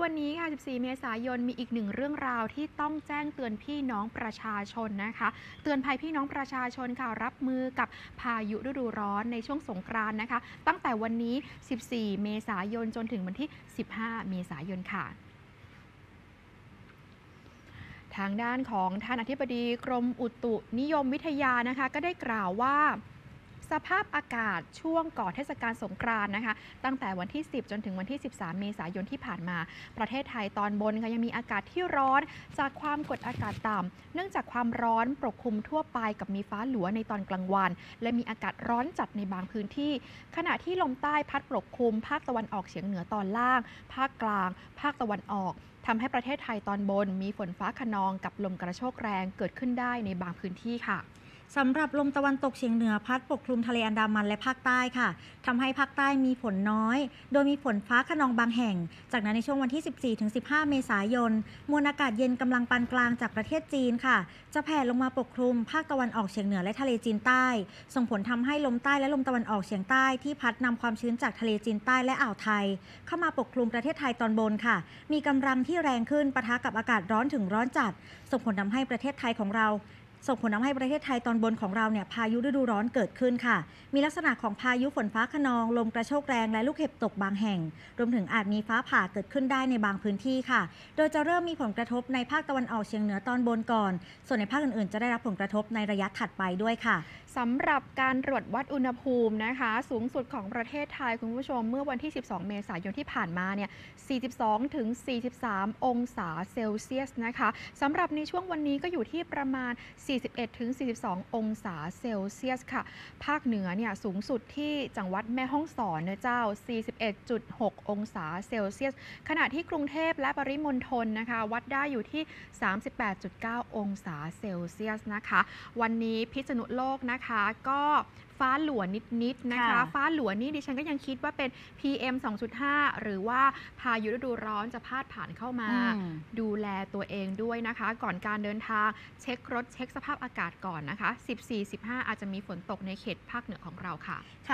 วันนี้ค่ะ 14 เมษายน มีอีกหนึ่งเรื่องราวที่ต้องแจ้งเตือนพี่น้องประชาชนนะคะ เตือนภัยพี่น้องประชาชนค่ะ รับมือกับพายุฤดูร้อนในช่วงสงกรานต์นะคะ ตั้งแต่วันนี้ 14 เมษายน จนถึงวันที่ 15 เมษายนค่ะ ทางด้านของท่านอธิบดีกรมอุตุนิยมวิทยานะคะก็ได้กล่าวว่าสภาพอากาศช่วงก่อนเทศกาลสงกรานต์นะคะตั้งแต่วันที่ 10 จนถึงวันที่ 13 เมษายนที่ผ่านมาประเทศไทยตอนบนค่ะยังมีอากาศที่ร้อนจากความกดอากาศต่ำเนื่องจากความร้อนปกคลุมทั่วไปกับมีฟ้าหลัวในตอนกลางวันและมีอากาศร้อนจัดในบางพื้นที่ขณะที่ลมใต้พัดปกคลุมภาคตะวันออกเฉียงเหนือตอนล่างภาคกลางภาคตะวันออกทำให้ประเทศไทยตอนบนมีฝนฟ้าคะนองกับลมกระโชกแรงเกิดขึ้นได้ในบางพื้นที่ค่ะสำหรับลมตะวันตกเฉียงเหนือพัดปกคลุมทะเลอันดามันและภาคใต้ค่ะทำให้ภาคใต้มีฝนน้อยโดยมีฝนฟ้าคะนองบางแห่งจากนั้นในช่วงวันที่ 14-15 เมษายนมวลอากาศเย็นกำลังปานกลางจากประเทศจีนค่ะจะแผ่ลงมาปกคลุมภาคตะวันออกเฉียงเหนือและทะเลจีนใต้ส่งผลทำให้ลมใต้และลมตะวันออกเฉียงใต้ที่พัดนำความชื้นจากทะเลจีนใต้และอ่าวไทยเข้ามาปกคลุมประเทศไทยตอนบนค่ะมีกำลังที่แรงขึ้นปะทะกับอากาศร้อนถึงร้อนจัดส่งผลทำให้ประเทศไทยตอนบนของเราเนี่ยพายุฤดูร้อนเกิดขึ้นค่ะมีลักษณะของพายุฝนฟ้าคะนองลมกระโชกแรงและลูกเห็บตกบางแห่งรวมถึงอาจมีฟ้าผ่าเกิดขึ้นได้ในบางพื้นที่ค่ะโดยจะเริ่มมีผลกระทบในภาคตะวันออกเฉียงเหนือตอนบนก่อนส่วนในภาคอื่นๆจะได้รับผลกระทบในระยะถัดไปด้วยค่ะสำหรับการตรวจวัดอุณหภูมินะคะสูงสุดของประเทศไทยคุณผู้ชมเมื่อวันที่ 12 เมษายนที่ผ่านมาเนี่ย 42 ถึง 43 องศาเซลเซียสนะคะสำหรับในช่วงวันนี้ก็อยู่ที่ประมาณ 41 ถึง 42 องศาเซลเซียสค่ะภาคเหนือเนี่ยสูงสุดที่จังหวัดแม่ฮ่องสอนนะเจ้า 41.6 องศาเซลเซียสขณะที่กรุงเทพและปริมณฑลนะคะวัดได้อยู่ที่ 38.9 องศาเซลเซียสนะคะวันนี้พิษณุโลกนะคะก็ฟ้าหลัวนิดๆนะคะฟ้าหลัวนี่ดิฉันก็ยังคิดว่าเป็น PM 2.5 หรือว่าพายุฤดูร้อนจะพาดผ่านเข้ามาดูแลตัวเองด้วยนะคะก่อนการเดินทางเช็ครถเช็คสภาพอากาศก่อนนะคะ 14-15 อาจจะมีฝนตกในเขตภาคเหนือของเราค่ะ